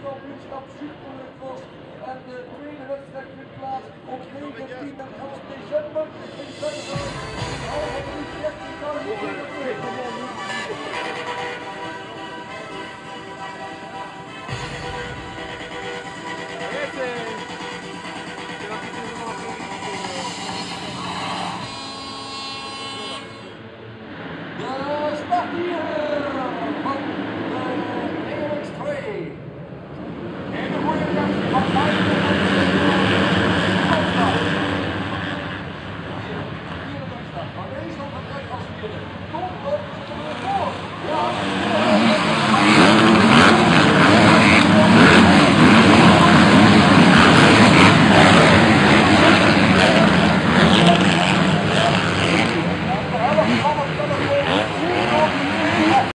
landskampioenschap superleuk was. En de tweede wedstrijd vindt plaats op 19 en 11 december in Venlo.